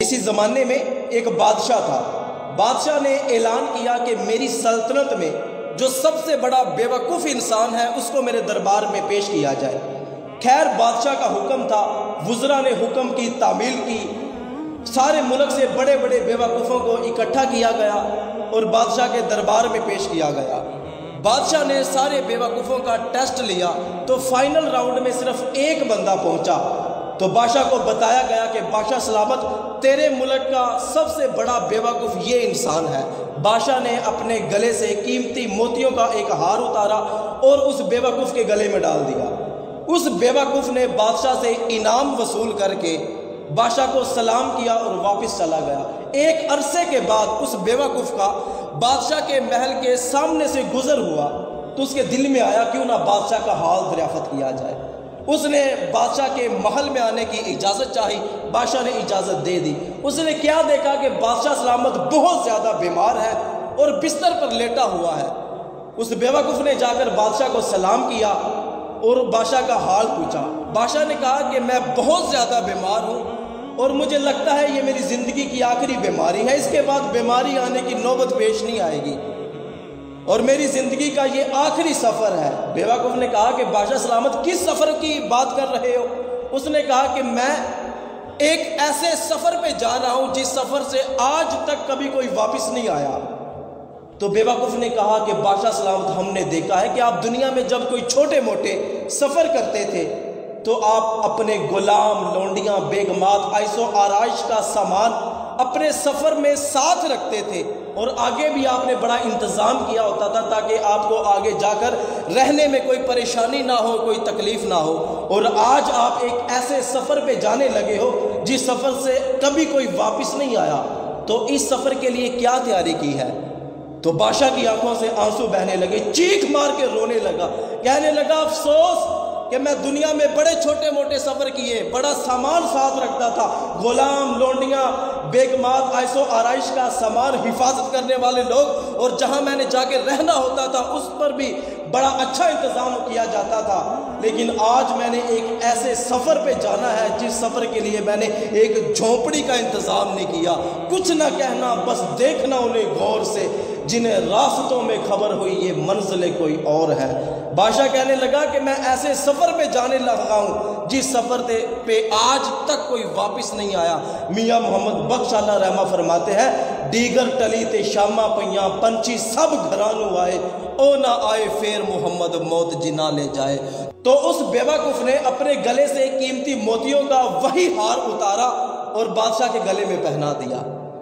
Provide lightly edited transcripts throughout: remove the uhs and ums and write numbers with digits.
کسی زمانے میں ایک بادشاہ تھا. بادشاہ نے اعلان کیا کہ میری سلطنت میں جو سب سے بڑا بیوقوف انسان ہے اس کو میرے دربار میں پیش کیا جائے. خیر بادشاہ کا حکم تھا، وزراء نے حکم کی تعمیل کی، سارے ملک سے بڑے بڑے بیوقوفوں کو اکٹھا کیا گیا اور بادشاہ کے دربار میں پیش کیا گیا. بادشاہ نے سارے بیوقوفوں کا ٹیسٹ لیا تو فائنل راؤنڈ میں صرف ایک بندہ پہنچا. تو بادشاہ کو بتایا گیا کہ بادشاہ سلامت، تیرے ملک کا سب سے بڑا بیوقوف یہ انسان ہے. بادشاہ نے اپنے گلے سے قیمتی موتیوں کا ایک ہار اتارا اور اس بیوقوف کے گلے میں ڈال دیا. اس بیوقوف نے بادشاہ سے انعام وصول کر کے بادشاہ کو سلام کیا اور واپس چلا گیا. ایک عرصے کے بعد اس بیوقوف کا بادشاہ کے محل کے سامنے سے گزر ہوا تو اس کے دل میں آیا کیوں نہ بادشاہ کا حال دریافت کیا جائے. اس نے بادشاہ کے محل میں آنے کی اجازت چاہی، بادشاہ نے اجازت دے دی. اس نے کیا دیکھا کہ بادشاہ سلامت بہت زیادہ بیمار ہے اور بستر پر لیٹا ہوا ہے. اس بیوقوف نے جا کر بادشاہ کو سلام کیا اور بادشاہ کا حال پوچھا. بادشاہ نے کہا کہ میں بہت زیادہ بیمار ہوں اور مجھے لگتا ہے یہ میری زندگی کی آخری بیماری ہے، اس کے بعد بیماری آنے کی نوبت پیش نہیں آئے گی اور میری زندگی کا یہ آخری سفر ہے. بیوقوف نے کہا کہ بادشاہ سلامت کس سفر کی بات کر رہے ہو؟ اس نے کہا کہ میں ایک ایسے سفر پہ جا رہا ہوں جس سفر سے آج تک کبھی کوئی واپس نہیں آیا. تو بیوقوف نے کہا کہ بادشاہ سلامت ہم نے دیکھا ہے کہ آپ دنیا میں جب کوئی چھوٹے موٹے سفر کرتے تھے تو آپ اپنے غلام، لونڈیاں، بیگمات، عیش و آرائش کا سامان اپنے سفر میں ساتھ رکھتے تھے اور آگے بھی آپ نے بڑا انتظام کیا ہوتا تھا تاکہ آپ کو آگے جا کر رہنے میں کوئی پریشانی نہ ہو، کوئی تکلیف نہ ہو. اور آج آپ ایک ایسے سفر پہ جانے لگے ہو جس سفر سے کبھی کوئی واپس نہیں آیا، تو اس سفر کے لیے کیا تیاری کی ہے؟ تو بادشاہ کی آنکھوں سے آنسو بہنے لگے، چیخ مار کے رونے لگا، کہنے لگا افسوس کہ میں دنیا میں بڑے چھوٹے موٹے سفر کیے، بڑا سامان ساتھ رکھتا تھا، غلام، لونڈیاں، بیگمات، عیش و آرائش کا سامان، حفاظت کرنے والے لوگ، اور جہاں میں نے جا کے رہنا ہوتا تھا اس پر بھی بڑا اچھا انتظام کیا جاتا تھا. لیکن آج میں نے ایک ایسے سفر پہ جانا ہے جس سفر کے لیے میں نے ایک جھونپڑی کا انتظام نہیں کیا. کچھ نہ کہنا، بس دیکھنا انہیں غور سے، جنہیں راستوں میں خبر ہوئی یہ منزل کوئی اور ہے. بادشاہ کہنے لگا کہ میں ایسے سفر پہ جانے لگا ہوں جس سفر پہ آج تک کوئی واپس نہیں آیا. میاں محمد بخش اللہ رحمہ فرماتے ہیں، دیگر ٹلی تے شامہ پیاں، پنچھی سب گھرانو آئے، او نہ آئے فیر محمد موت جنا لے جائے. تو اس بیوقوف نے اپنے گلے سے قیمتی موتیوں کا وہی ہار اتارا اور بادشاہ کے گلے میں پہنا دیا.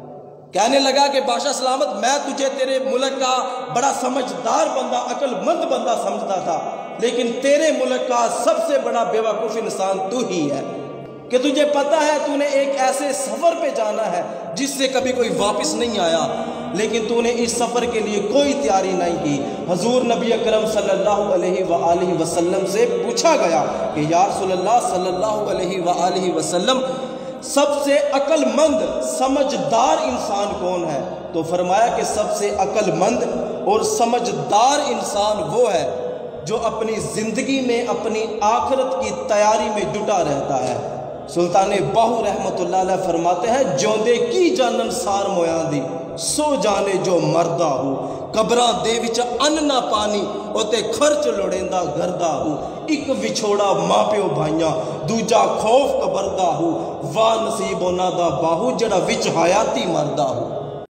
کہنے لگا کہ بادشاہ سلامت، میں تجھے تیرے ملک کا بڑا سمجھدار بندہ، عقل مند بندہ سمجھتا تھا، لیکن تیرے ملک کا سب سے بڑا بیوقوف انسان تو ہی ہے کہ تجھے پتا ہے تو نے ایک ایسے سفر پہ جانا ہے جس سے کبھی کوئی واپس نہیں آیا، لیکن تو نے اس سفر کے لیے کوئی تیاری نہیں کی. حضور نبی اکرم صلی اللہ علیہ وآلہ وسلم سے پوچھا گیا کہ یا رسول اللہ صلی اللہ علیہ وآلہ وسلم، سب سے عقل مند سمجھدار انسان کون ہے؟ تو فرمایا کہ سب سے عقل مند اور سمجھدار انسان وہ ہے جو اپنی زندگی میں اپنی آخرت کی تیاری میں جٹا رہتا ہے. سلطان باہو رحمت اللہ علیہ فرماتے ہیں، جوندے کی جانن سار مویاں دی، سو جانے جو مردہ ہو، قبراں دے وچ ان نہ پانی، اوتے خرچ لڑیندا گھردا ہو، ایک وچھوڑا ماں پیو بھائیاں، دوجا خوف قبردہ ہو، واہ نصیب انہاں دا باہو جڑا وچ حیاتی مردہ ہو.